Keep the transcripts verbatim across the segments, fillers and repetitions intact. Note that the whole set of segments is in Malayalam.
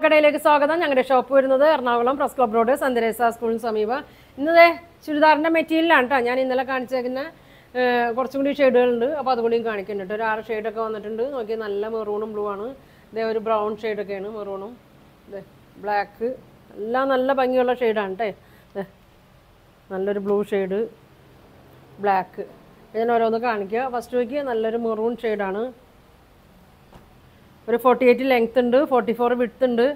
കടയിലേക്ക് സ്വാഗതം. ഞങ്ങളുടെ ഷോപ്പ് വരുന്നത് എറണാകുളം പ്രസ് ക്ലബ് റോഡ് സന്ദരേസ സ്കൂളിന് സമീപം. ഇന്നത്തെ ചുരിദാറിൻ്റെ മെറ്റീരിയലാണ് കേട്ടോ ഞാൻ ഇന്നലെ കാണിച്ചേക്കുന്ന. കുറച്ചും കൂടി ഷെയ്ഡുകളുണ്ട്, അപ്പോൾ അതുകൂടിയും കാണിക്കുന്നുണ്ട്. ഒരു ആറ് ഷെയ്ഡൊക്കെ വന്നിട്ടുണ്ട്. നോക്കി നല്ല മെറൂണും ബ്ലൂ ആണ്. ഇതേ ഒരു ബ്രൗൺ ഷെയ്ഡൊക്കെയാണ് മെറൂണും. ഇതേ ബ്ലാക്ക് എല്ലാം നല്ല ഭംഗിയുള്ള ഷെയ്ഡാണ് കേട്ടോ. നല്ലൊരു ബ്ലൂ ഷെയ്ഡ്, ബ്ലാക്ക്. ഞാൻ ഓരോന്ന് കാണിക്കുക. ഫസ്റ്റ് നോക്കി നല്ലൊരു മെറൂൺ ഷെയ്ഡാണ്. ഒരു ഫോർട്ടി എയ്റ്റ് ലെങ്ത് ഉണ്ട്, ഫോർട്ടി ഫോർ വിഡ്ത്ത് ഉണ്ട്.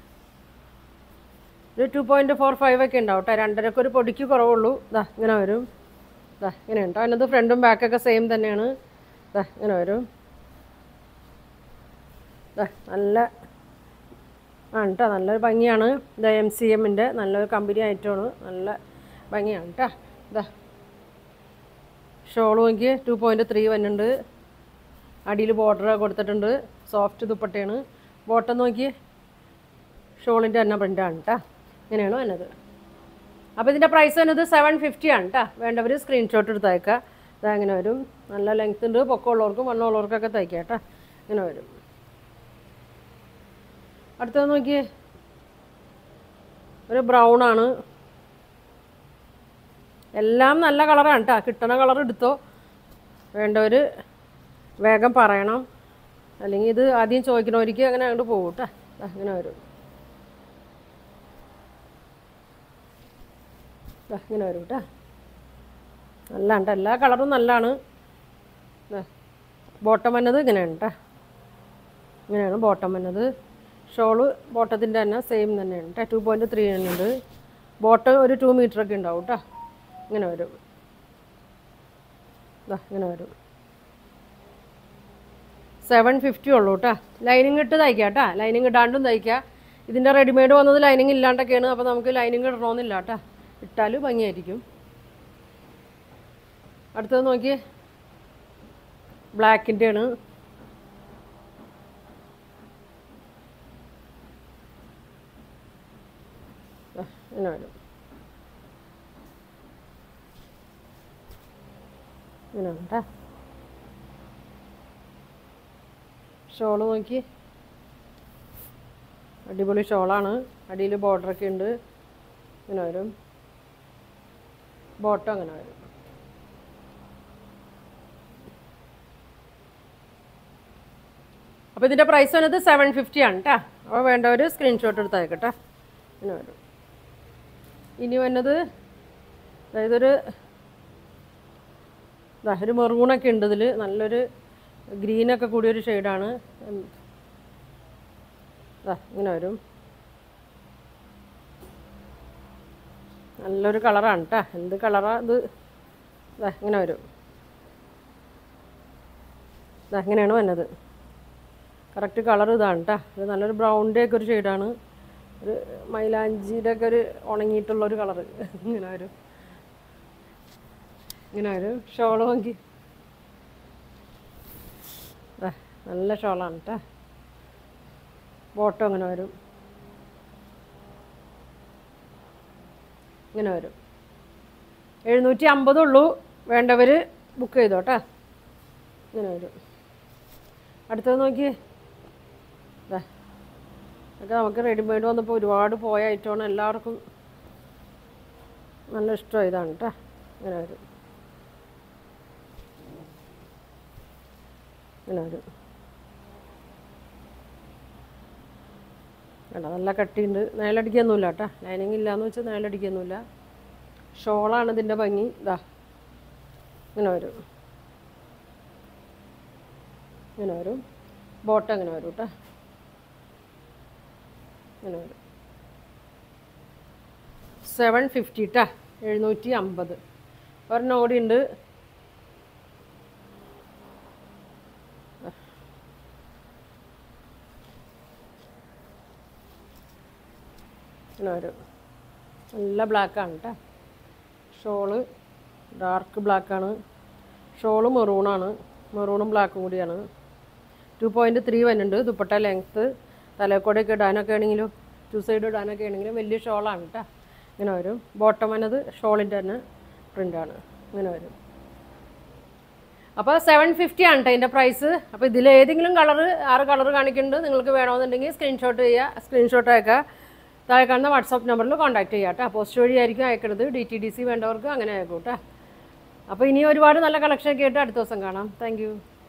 ഒരു ടു പോയിൻറ്റ് ഫോർ ഫൈവ് ഒക്കെ ഉണ്ടാവും കേട്ടോ. രണ്ടരക്ക് ഒരു പൊടിക്ക് കുറവുള്ളൂ. ഇതാ ഇങ്ങനെ വരും. ഇതാ ഇങ്ങനെ ഉണ്ടോ. അതിനകത്ത് ഫ്രണ്ടും ബാക്കൊക്കെ സെയിം തന്നെയാണ്. ഇതാ ഇങ്ങനെ വരും. ഇതാ നല്ല ആ കേട്ടോ നല്ലൊരു ഭംഗിയാണ്. ഇതാ എം സി എമ്മിൻ്റെ നല്ലൊരു കമ്പനി ഐറ്റമാണ്. നല്ല ഭംഗിയാണ് കേട്ടോ. ഇതാ ഷോൾ നോക്കി ടു പോയിൻറ്റ് ത്രീ വരുന്നുണ്ട്. അടിയിൽ ബോർഡർ കൊടുത്തിട്ടുണ്ട്. സോഫ്റ്റ് ദുപ്പട്ടയാണ്. ബോട്ടം നോക്കി ഷോളിൻ്റെ തന്നെ പ്രിൻ്റാണ് കേട്ടോ. ഇങ്ങനെയാണ് വന്നത്. അപ്പോൾ ഇതിൻ്റെ പ്രൈസ് വന്നത് സെവൻ ഫിഫ്റ്റി ആണ് കേട്ടോ. വേണ്ടവർ സ്ക്രീൻഷോട്ട് എടുത്ത് തയ്ക്കുക. ഇതാ ഇങ്ങനെ വരും. നല്ല ലെങ്ത് ഉണ്ട്. പൊക്കമുള്ളവർക്കും വണ്ണമുള്ളവർക്കൊക്കെ തയ്ക്കുക കേട്ടോ. ഇങ്ങനെ വരും. അടുത്തത് നോക്കിയേ ഒരു ബ്രൗൺ ആണ്. എല്ലാം നല്ല കളറാണ് കേട്ടോ. കിട്ടണ കളർ എടുത്തോ. വേണ്ടവർ വേഗം പറയണം, അല്ലെങ്കിൽ ഇത് ആദ്യം ചോദിക്കണവർക്ക് അങ്ങനെ അങ്ങോട്ട് പോകും കേട്ടോ. അങ്ങനെ വരും. ഇങ്ങനെ വരും കേട്ടോ. നല്ല കേട്ടോ. എല്ലാ കളറും നല്ലതാണ്. ബോട്ടം വന്നത് ഇങ്ങനെയാണ് കേട്ടോ. ഇങ്ങനെയാണ് ബോട്ടം വന്നത്. ഷോള് ബോട്ടത്തിൻ്റെ തന്നെ സെയിം തന്നെയാണ് കേട്ടോ. ടു പോയിൻറ്റ് ത്രീ ഉണ്ട്. ബോട്ടം ഒരു ടു മീറ്ററൊക്കെ ഉണ്ടാവും കേട്ടോ. ഇങ്ങനെ വരും. ഇങ്ങനെ വരും. സെവൻ ഫിഫ്റ്റി ഉള്ളൂ കേട്ടോ. ലൈനിങ് ഇട്ട് തയ്ക്കുക കേട്ടോ. ലൈനിങ് ഇടാണ്ടും തയ്ക്കുക. ഇതിൻ്റെ റെഡിമെയ്ഡ് വന്നത് ലൈനിങ് ഇല്ലാണ്ടൊക്കെയാണ്. അപ്പോൾ നമുക്ക് ലൈനിങ് ഇടണമെന്നില്ല കേട്ടോ. ഇട്ടാൽ ഭംഗിയായിരിക്കും. അടുത്തത് നോക്കി ബ്ലാക്കിൻ്റെ ആണ്. ഇങ്ങനെ വരും. ഇങ്ങനെ കേട്ടോ. ഷോള് നോക്കി അടിപൊളി ഷോളാണ്. അടിയിൽ ബോർഡറൊക്കെ ഉണ്ട്. ഇങ്ങനെ വരും. ബോട്ടം അങ്ങനെ വരും. അപ്പോൾ ഇതിൻ്റെ പ്രൈസ് വന്നത് സെവൻ ഫിഫ്റ്റി ആണ് കേട്ടോ. അപ്പോൾ വേണ്ടവർ സ്ക്രീൻഷോട്ട് എടുത്ത് അയക്കട്ടെ. ഇങ്ങനെ വരും. ഇനി വന്നത് അതായതൊരു ഒരു മെറൂണൊക്കെ ഉണ്ട് ഇതിൽ. നല്ലൊരു ഗ്രീനൊക്കെ കൂടിയൊരു ഷെയ്ഡാണ്. ഇങ്ങനെ വരും. നല്ലൊരു കളറാണ് കേട്ടോ. എന്ത് കളറാണ് ഇത്. ഇങ്ങനെ വരും. ഇങ്ങനെയാണ് വന്നത്. കറക്റ്റ് കളർ ഇതാണ് കേട്ടോ. ഇത് നല്ലൊരു ബ്രൗണിൻ്റെ ഒക്കെ ഒരു ഷെയ്ഡാണ്. ഒരു മൈലാഞ്ചിയുടെ ഒക്കെ ഒരു ഉണങ്ങിയിട്ടുള്ളൊരു കളറ്. ഇങ്ങനെ വരും. ഇങ്ങനെ വരും. ഷോള് നോക്കി നല്ല ഷോളാണ് കേട്ടോ. ബോട്ടം ഇങ്ങനെ വരും. ഇങ്ങനെ വരും. എഴുന്നൂറ്റി അമ്പതുള്ളൂ. വേണ്ടവർ ബുക്ക് ചെയ്തോ കേട്ടോ. ഇങ്ങനെ വരും. അടുത്തത് നോക്കിയേ. അതൊക്കെ നമുക്ക് റെഡിമെയ്ഡ് വന്നപ്പോൾ ഒരുപാട് പോയ ഐറ്റമാണ്. എല്ലാവർക്കും നല്ല ഇഷ്ടം ഇതാണ് കേട്ടോ. ഇങ്ങനെ വരും. ഇങ്ങനെ വരും. കേട്ടോ നല്ല കട്ടിയുണ്ട്. നേലടിക്കൊന്നുമില്ല കേട്ടോ. ലൈനിങ് ഇല്ലയെന്ന് വെച്ചാൽ നേലടിക്കൊന്നുമില്ല. ഷോളാണ് ഇതിൻ്റെ ഭംഗി. ഇതാ ഇങ്ങനെ വരും. ഇങ്ങനെ വരും. ബോട്ടം ഇങ്ങനെ വരും കേട്ടോ. ഇങ്ങനെ വരും. സെവൻ ഫിഫ്റ്റി കേട്ടോ. എഴുന്നൂറ്റി അമ്പത്. ഒരെണ്ണം കൂടി ഉണ്ട്. ഇങ്ങനെ വരും. നല്ല ബ്ലാക്കാണ് കേട്ടോ. ഷോള് ഡാർക്ക് ബ്ലാക്കാണ്. ഷോള് മെറൂണാണ്. മെറൂണും ബ്ലാക്കും കൂടിയാണ്. ടു പോയിൻറ്റ് ത്രീ വരുന്നുണ്ട്. ദുപ്പട്ട ലെങ്ത്ത് തലക്കോടൊക്കെ ഇടാനൊക്കെ ആണെങ്കിലും ടു സൈഡ് ഇടാനൊക്കെ ആണെങ്കിലും വലിയ ഷോളാണ് കേട്ടോ. ഇങ്ങനെ വരും. ബോട്ടം വന്നത് ഷോളിൻ്റെ തന്നെ പ്രിൻ്റാണ്. ഇങ്ങനെ വരും. അപ്പോൾ സെവൻ ഫിഫ്റ്റി ആണ് കേട്ടോ ഇതിൻ്റെ പ്രൈസ്. അപ്പോൾ ഇതിലേതെങ്കിലും കളർ ആറ് കളർ കാണിക്കുന്നുണ്ട്, നിങ്ങൾക്ക് വേണമെന്നുണ്ടെങ്കിൽ സ്ക്രീൻഷോട്ട് ചെയ്യുക, സ്ക്രീൻഷോട്ട് അയക്കുക. താഴെ കാണുന്ന വാട്സാപ്പ് നമ്പറിൽ കോൺടാക്ട് ചെയ്യുക കേട്ടോ. പോസ്റ്റ് വഴിയായിരിക്കും അയക്കുന്നത്. ഡി ടി ഡി സി വേണ്ടവർക്ക് അങ്ങനെ അയക്കും കേട്ടോ. അപ്പോൾ ഇനി ഒരുപാട് നല്ല കളക്ഷനൊക്കെ ആയിട്ട് അടുത്ത ദിവസം കാണാം. താങ്ക്